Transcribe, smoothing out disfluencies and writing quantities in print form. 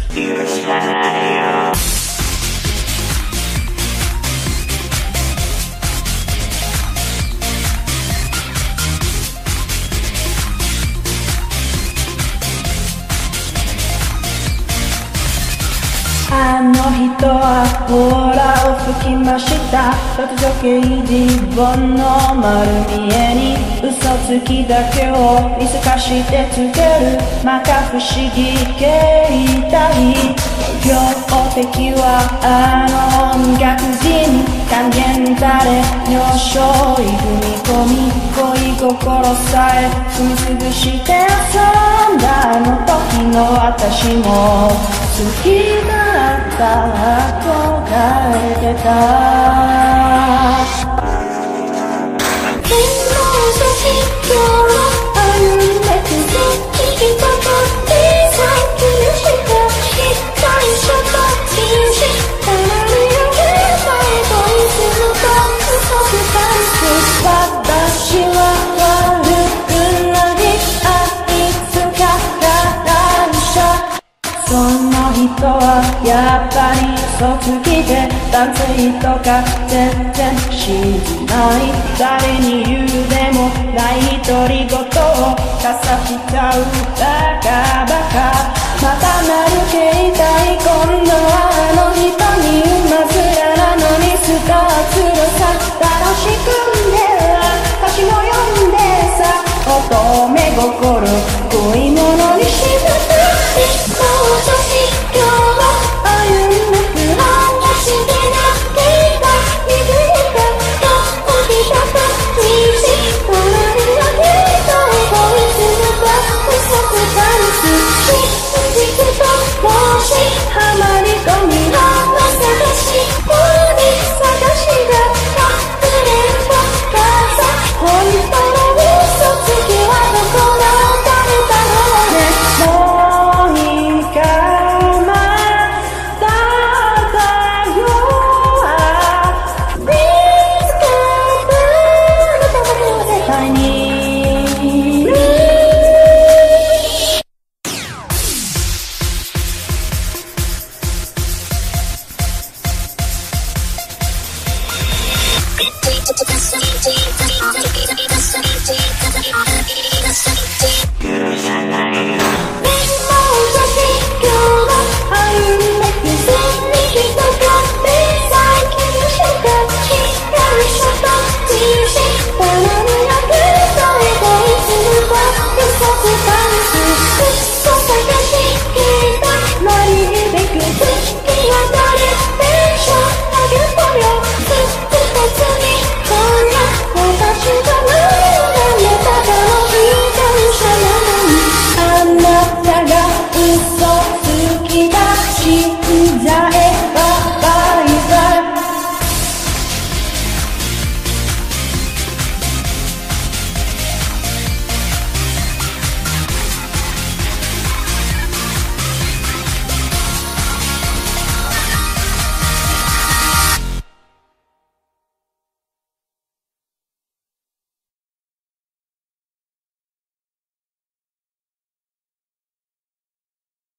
許さないよ。 あの人はオーラを吹きました。突如掲示板の丸見えに嘘つきだけを見透かしてつけるまか不思議形態。標的はあの音楽人、還元され女性踏み込み恋心さえ踏みつぶして遊んだあの時の私も好きだった憧れてた。でも写真を歩いてくぜ聞いたことでさっきの人最初と信じたら見上げたいといつもと嘘つかれて私は悪くないあいつから感謝。その人はやっぱり嘘つきで男性とか全然知らない。誰に言うでもない独り言をかさしちゃうバカバカ。またなるけ